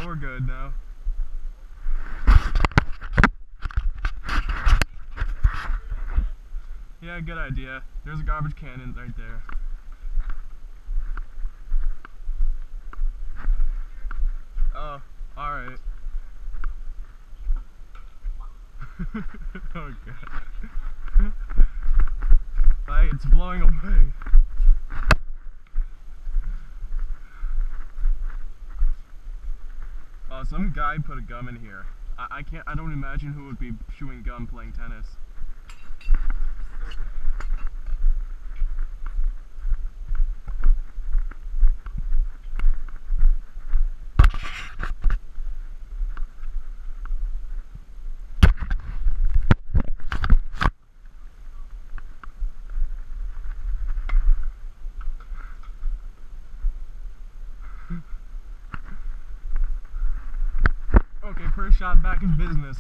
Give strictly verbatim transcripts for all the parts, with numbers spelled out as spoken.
So we're good now. Yeah, good idea. There's a garbage can in right there. Oh, alright. Oh god. Like, it's blowing away. Oh, some guy put a gum in here. I, I can't, I don't imagine who would be chewing gum playing tennis. Okay, first shot back in business.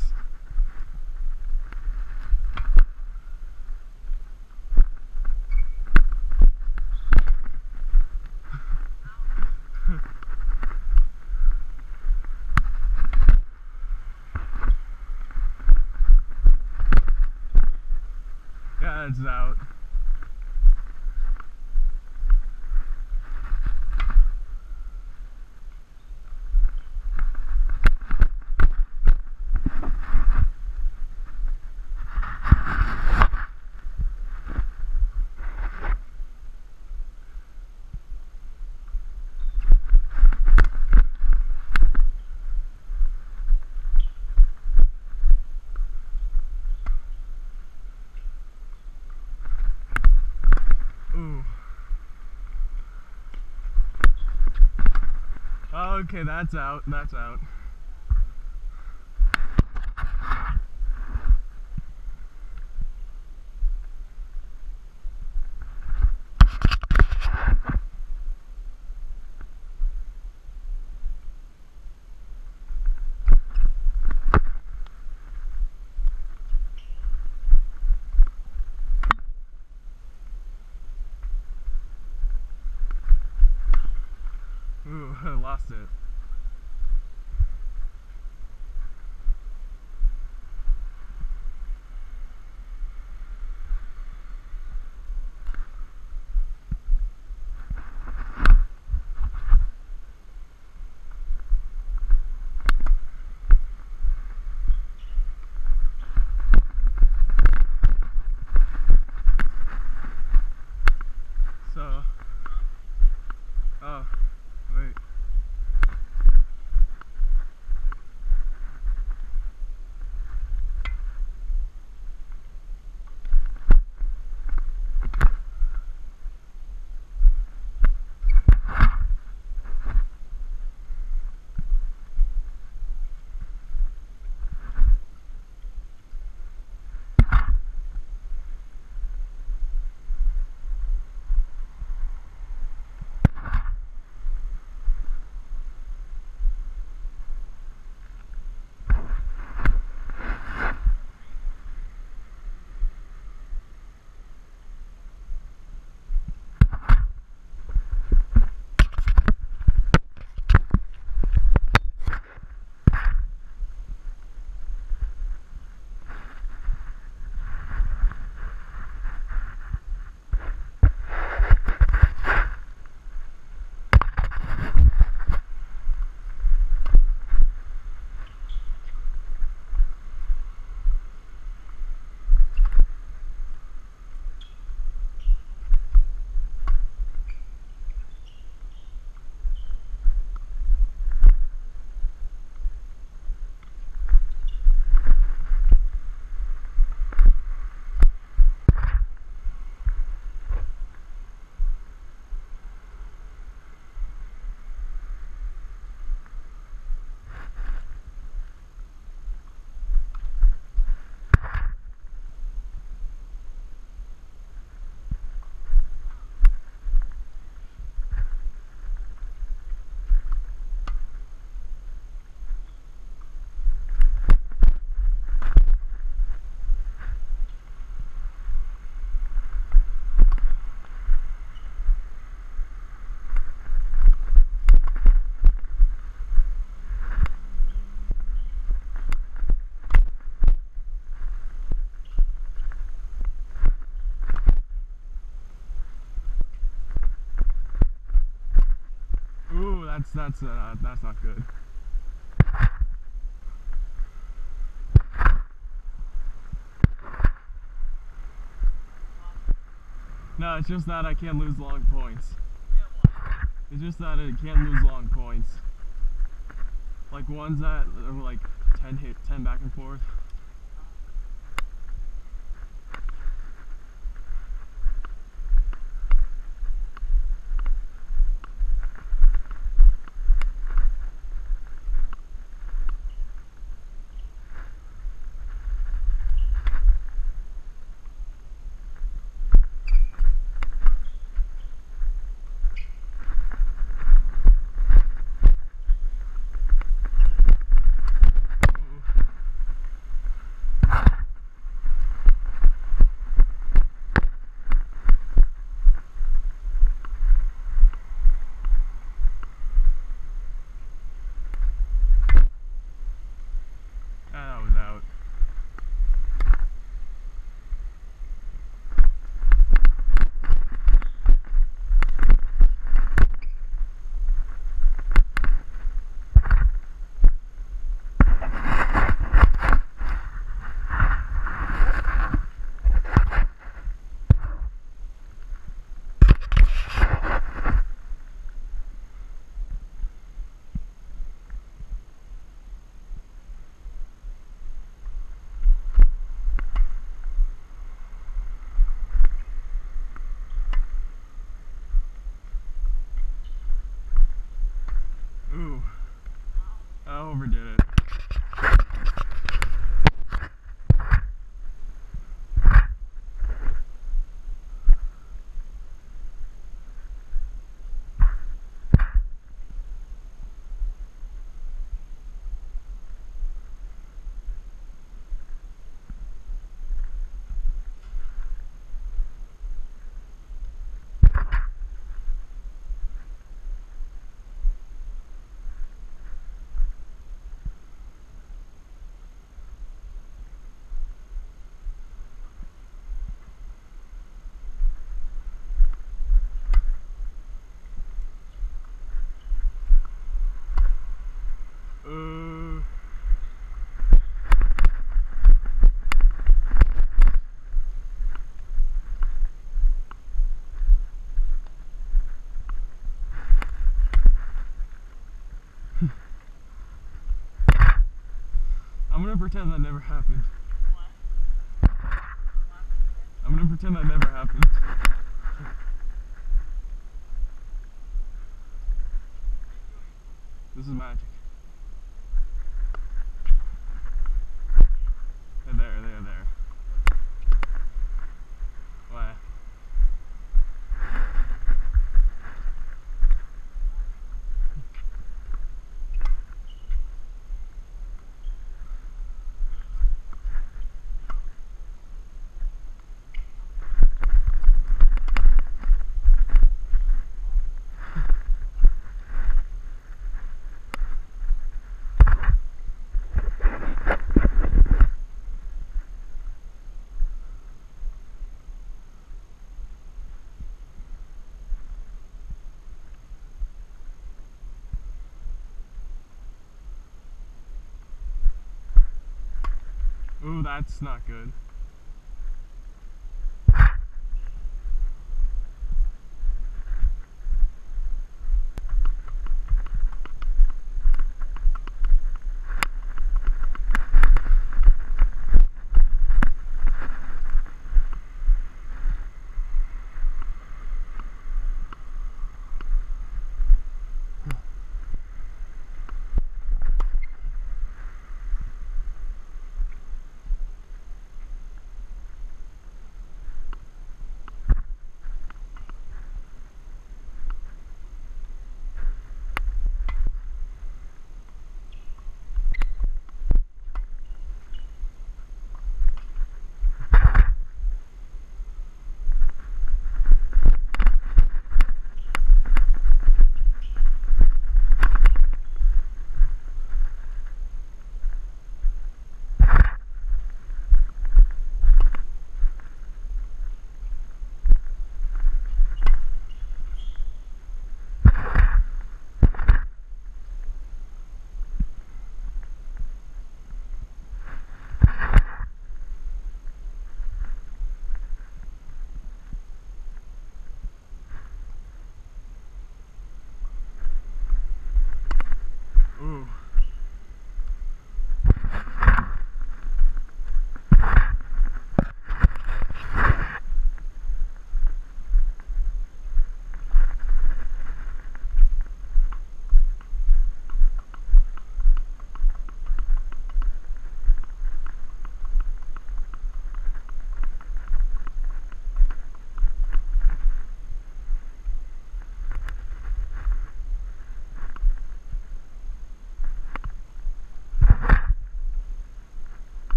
Yeah, it's out. Ooh. Okay, that's out. That's out. Ooh, I lost it. So, oh, wait. that's uh, that's not good. No, it's just that I can't lose long points. It's just that I can't lose long points. Like ones that are like ten hit, ten back and forth. That was out. Ooh, I overdid it. Uh, I'm gonna pretend that never happened. What? I'm gonna pretend that never happened. This is magic. They're there, they're there. Why? Ooh, that's not good.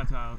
that's out.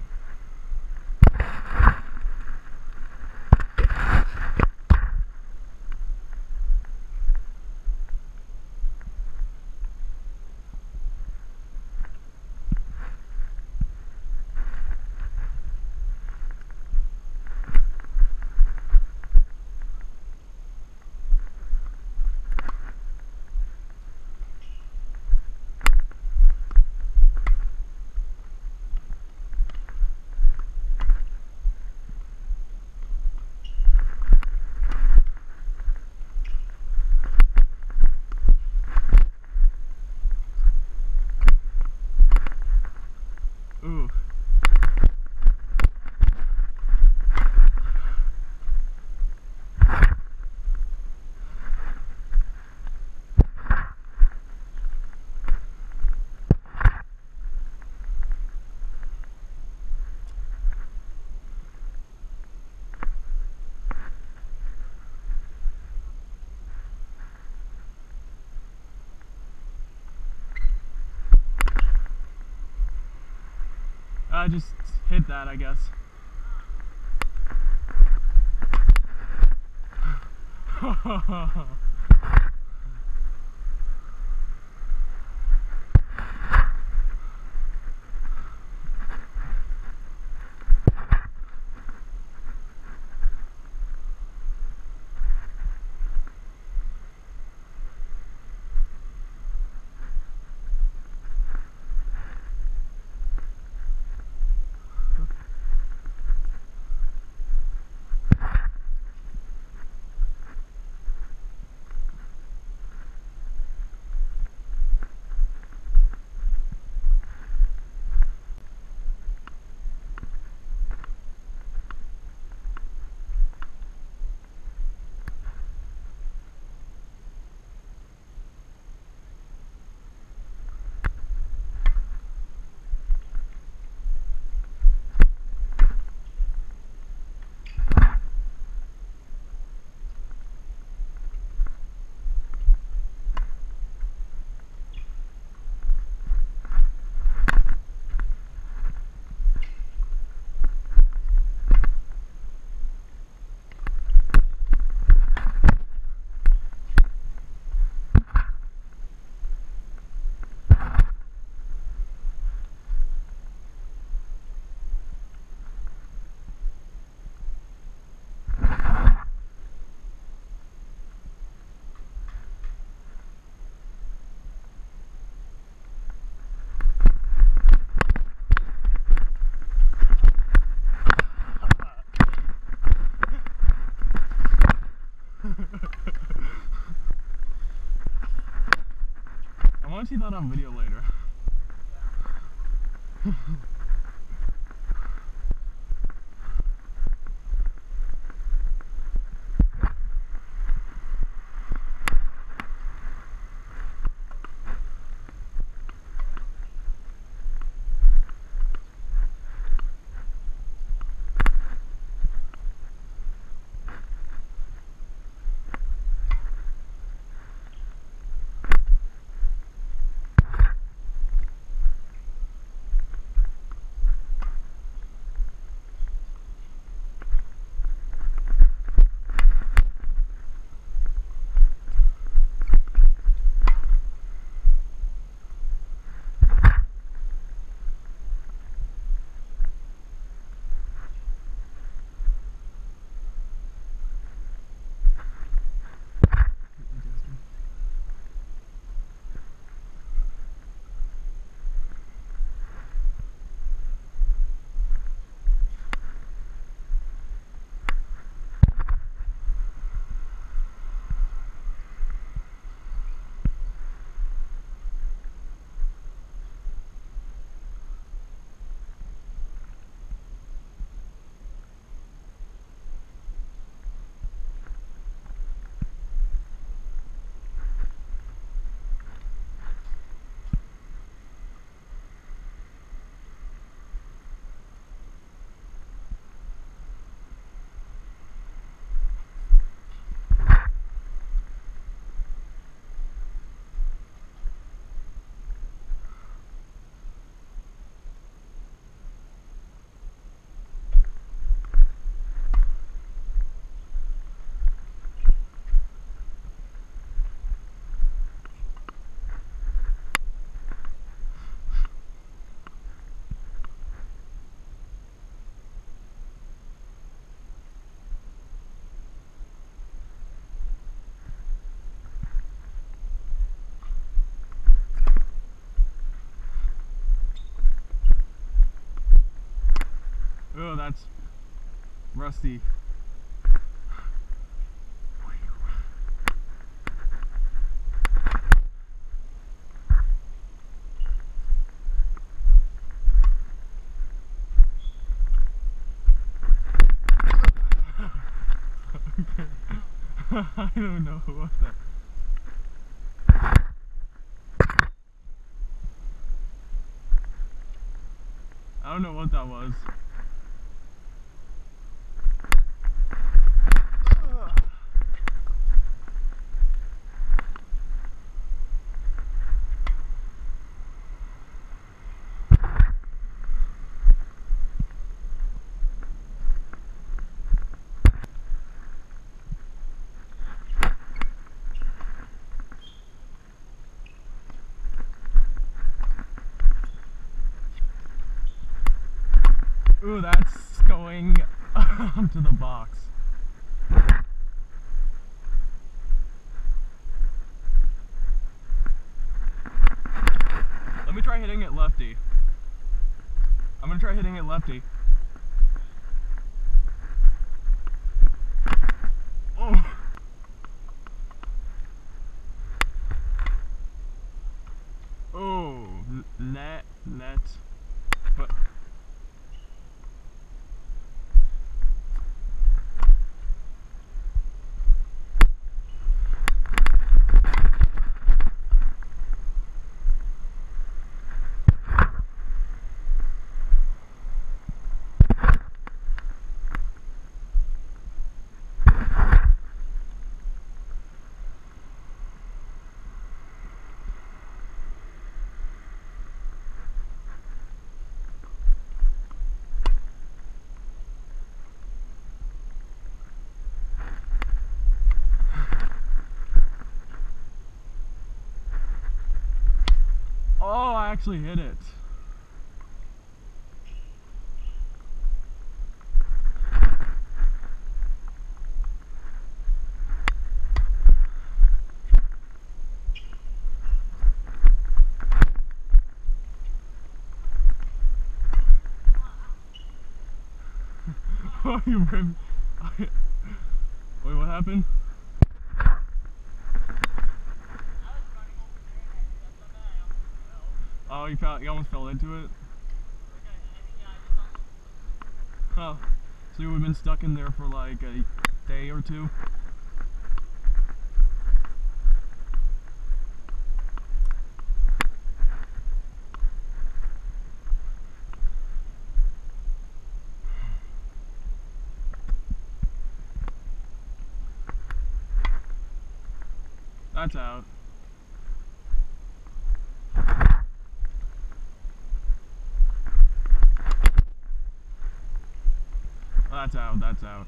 Ooh. I just hit that, I guess. I want to see that on video later. that's rusty. I don't know what that. I don't know what that was. Ooh, that's going onto the box. Let me try hitting it lefty. I'm gonna try hitting it lefty. Oh! Oh, net, net. But oh, I actually hit it. Oh, you ripped. Wait, what happened? Oh, you fell, you almost fell into it? Huh. So you would have been stuck in there for like a day or two? That's out. That's out, that's out.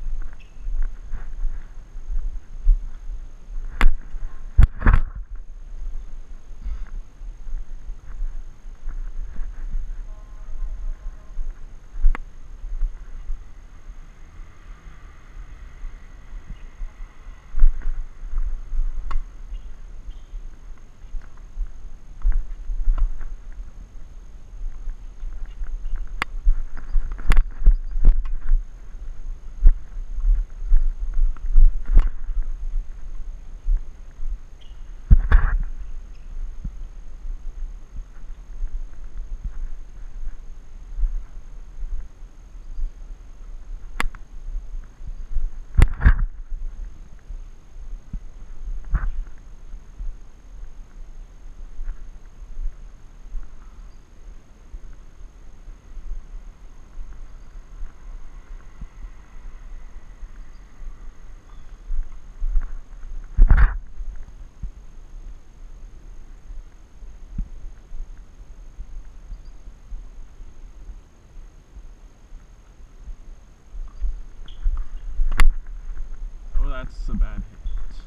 Oh, that's a bad hit.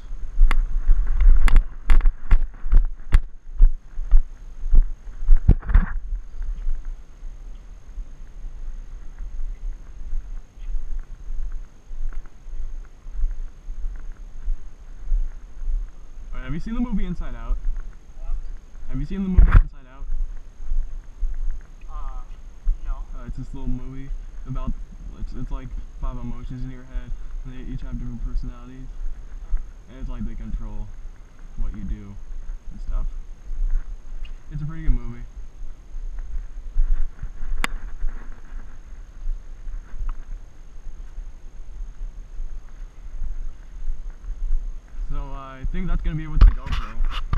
Alright, have you seen the movie Inside Out? Have you seen the movie Inside Out? Uh, no. Uh, it's this little movie about it's like five emotions in your head, and they each have different personalities, and it's like they control what you do and stuff. It's a pretty good movie. So uh, I think that's gonna be it with the GoPro.